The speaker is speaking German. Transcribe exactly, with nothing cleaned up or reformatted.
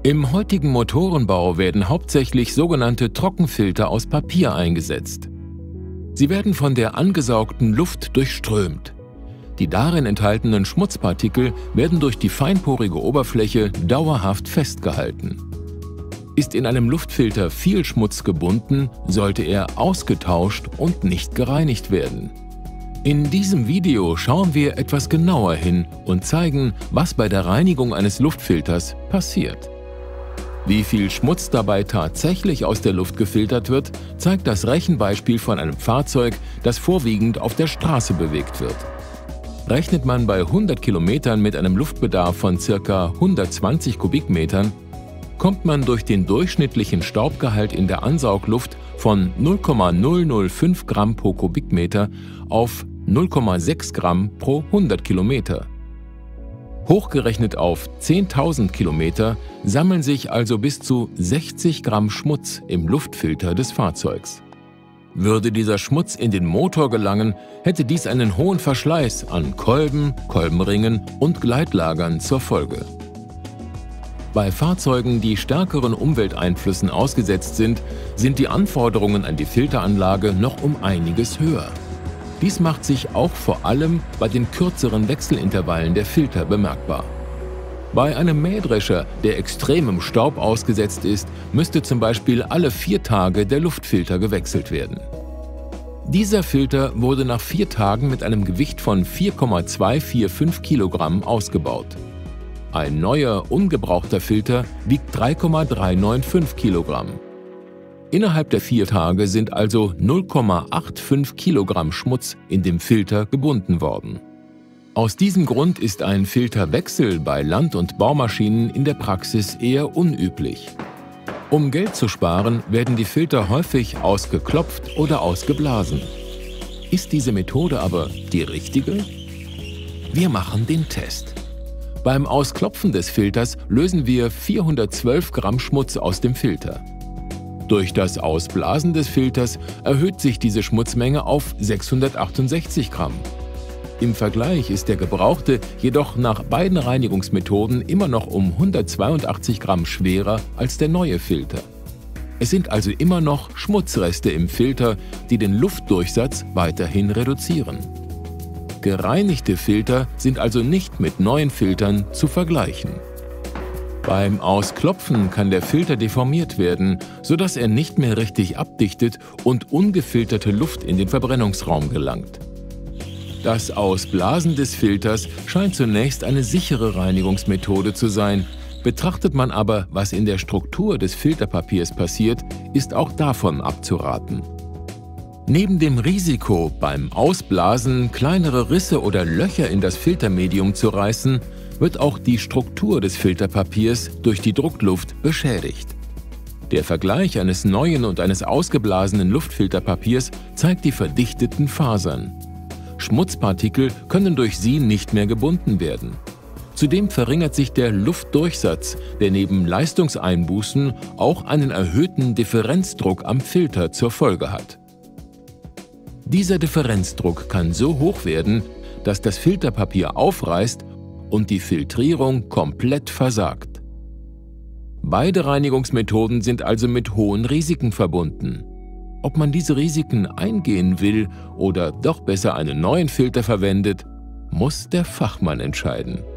Im heutigen Motorenbau werden hauptsächlich sogenannte Trockenfilter aus Papier eingesetzt. Sie werden von der angesaugten Luft durchströmt. Die darin enthaltenen Schmutzpartikel werden durch die feinporige Oberfläche dauerhaft festgehalten. Ist in einem Luftfilter viel Schmutz gebunden, sollte er ausgetauscht und nicht gereinigt werden. In diesem Video schauen wir etwas genauer hin und zeigen, was bei der Reinigung eines Luftfilters passiert. Wie viel Schmutz dabei tatsächlich aus der Luft gefiltert wird, zeigt das Rechenbeispiel von einem Fahrzeug, das vorwiegend auf der Straße bewegt wird. Rechnet man bei hundert Kilometern mit einem Luftbedarf von ca. hundertzwanzig Kubikmetern, kommt man durch den durchschnittlichen Staubgehalt in der Ansaugluft von null Komma null null fünf Gramm pro Kubikmeter auf null Komma sechs Gramm pro hundert Kilometer. Hochgerechnet auf zehntausend Kilometer sammeln sich also bis zu sechzig Gramm Schmutz im Luftfilter des Fahrzeugs. Würde dieser Schmutz in den Motor gelangen, hätte dies einen hohen Verschleiß an Kolben, Kolbenringen und Gleitlagern zur Folge. Bei Fahrzeugen, die stärkeren Umwelteinflüssen ausgesetzt sind, sind die Anforderungen an die Filteranlage noch um einiges höher. Dies macht sich auch vor allem bei den kürzeren Wechselintervallen der Filter bemerkbar. Bei einem Mähdrescher, der extremem Staub ausgesetzt ist, müsste zum Beispiel alle vier Tage der Luftfilter gewechselt werden. Dieser Filter wurde nach vier Tagen mit einem Gewicht von vier Komma zweihundertfünfundvierzig Kilogramm ausgebaut. Ein neuer, ungebrauchter Filter wiegt drei Komma dreihunderfünfundneunzig Kilogramm. Innerhalb der vier Tage sind also null Komma fünfundachtzig Kilogramm Schmutz in dem Filter gebunden worden. Aus diesem Grund ist ein Filterwechsel bei Land- und Baumaschinen in der Praxis eher unüblich. Um Geld zu sparen, werden die Filter häufig ausgeklopft oder ausgeblasen. Ist diese Methode aber die richtige? Wir machen den Test. Beim Ausklopfen des Filters lösen wir vierhundertzwölf Gramm Schmutz aus dem Filter. Durch das Ausblasen des Filters erhöht sich diese Schmutzmenge auf sechshundertachtundsechzig Gramm. Im Vergleich ist der gebrauchte jedoch nach beiden Reinigungsmethoden immer noch um hundertzweiundachtzig Gramm schwerer als der neue Filter. Es sind also immer noch Schmutzreste im Filter, die den Luftdurchsatz weiterhin reduzieren. Gereinigte Filter sind also nicht mit neuen Filtern zu vergleichen. Beim Ausklopfen kann der Filter deformiert werden, sodass er nicht mehr richtig abdichtet und ungefilterte Luft in den Verbrennungsraum gelangt. Das Ausblasen des Filters scheint zunächst eine sichere Reinigungsmethode zu sein. Betrachtet man aber, was in der Struktur des Filterpapiers passiert, ist auch davon abzuraten. Neben dem Risiko, beim Ausblasen kleinere Risse oder Löcher in das Filtermedium zu reißen, wird auch die Struktur des Filterpapiers durch die Druckluft beschädigt. Der Vergleich eines neuen und eines ausgeblasenen Luftfilterpapiers zeigt die verdichteten Fasern. Schmutzpartikel können durch sie nicht mehr gebunden werden. Zudem verringert sich der Luftdurchsatz, der neben Leistungseinbußen auch einen erhöhten Differenzdruck am Filter zur Folge hat. Dieser Differenzdruck kann so hoch werden, dass das Filterpapier aufreißt und die Filtrierung komplett versagt. Beide Reinigungsmethoden sind also mit hohen Risiken verbunden. Ob man diese Risiken eingehen will oder doch besser einen neuen Filter verwendet, muss der Fachmann entscheiden.